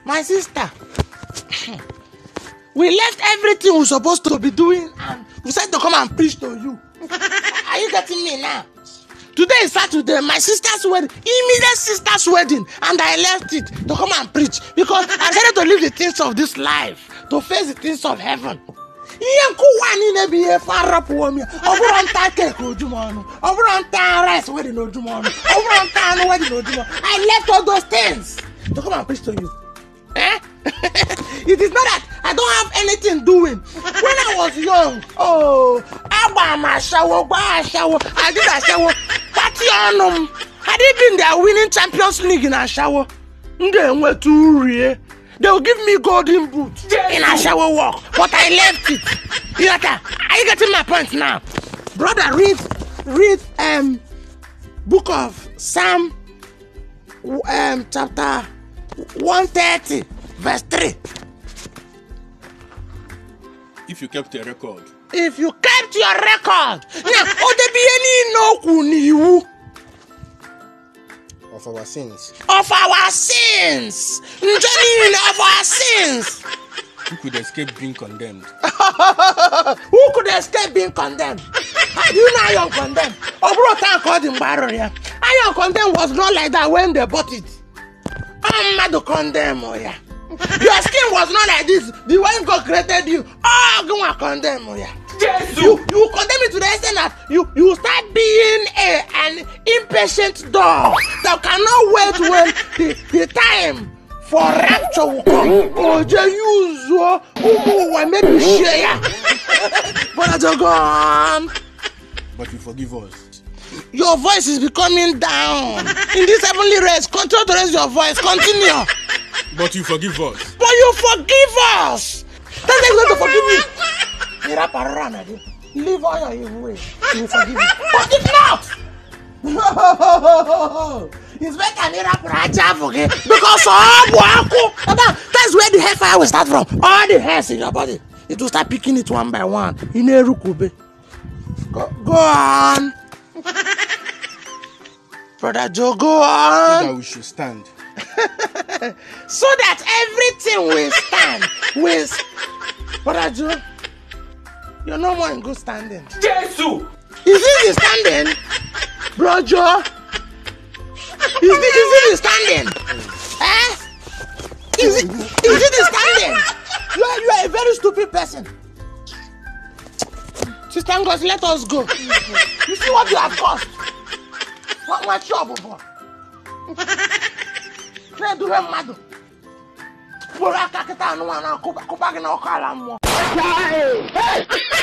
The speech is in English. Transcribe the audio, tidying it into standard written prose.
My sister, we left everything we're supposed to be doing and we said to come and preach to you. Are you getting me now? Today is Saturday, my sister's wedding, immediate sister's wedding, and I left it to come and preach because I decided to leave the things of this life to face the things of heaven. I left all those things to come and preach to you. Eh? It is not that I don't have anything doing. When I was young, I did a shower. Had it been their winning Champions League in a shower, they were too real. They will give me golden boot in a shower walk, but I left it. Are you getting my point now? Brother, read book of Psalm chapter 130, verse 3. If you kept a record. If you kept your record. Now, of our sins. Of our sins. Of our sins. Who could escape being condemned? Who could escape being condemned? How do you know Iron Condemned? Iron Condemned was not like that when they bought it. I'm mad to condemn, oh yeah. Your skin was not like this. The way God created you. Oh, go and condemn, oh yeah. You condemn me to the extent that you start being an impatient dog that cannot wait when the time for rapture will come. Oh, maybe share. But gone. But you forgive us. Your voice is becoming down. In this heavenly race, continue to raise your voice. Continue. But you forgive us. But you forgive us. That's why you're going to forgive me. Leave all your evil ways. He will forgive you. But if not, it's better forgive because that's where the hellfire will start from. All the hairs in your body, it will start picking it one by one. Go on. Brother Joe, go on. So that we should stand. So that everything will stand. Brother Joe, you're no more in good standing. Jesus! Is it the standing? Bro Joe? Is it the standing? Eh? Is it the standing? You are a very stupid person. Sister Ngozi, let us go. You see what you have cost? What trouble for? Let's do him mad. Hey!